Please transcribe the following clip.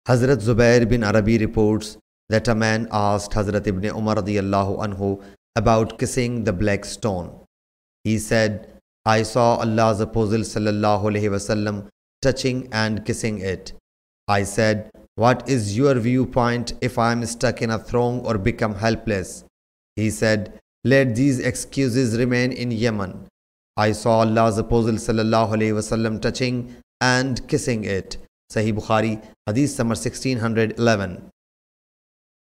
Hazrat Zubair bin Arabi reports that a man asked Hazrat Ibn Umar radiyallahu anhu about kissing the black stone. He said, I saw Allah's Apostle sallallahu alaihi wasallam touching and kissing it. I said, what is your viewpoint if I am stuck in a throng or become helpless? He said, let these excuses remain in Yemen. I saw Allah's Apostle sallallahu alaihi wasallam touching and kissing it. Sahih Bukhari, Hadith number 1611.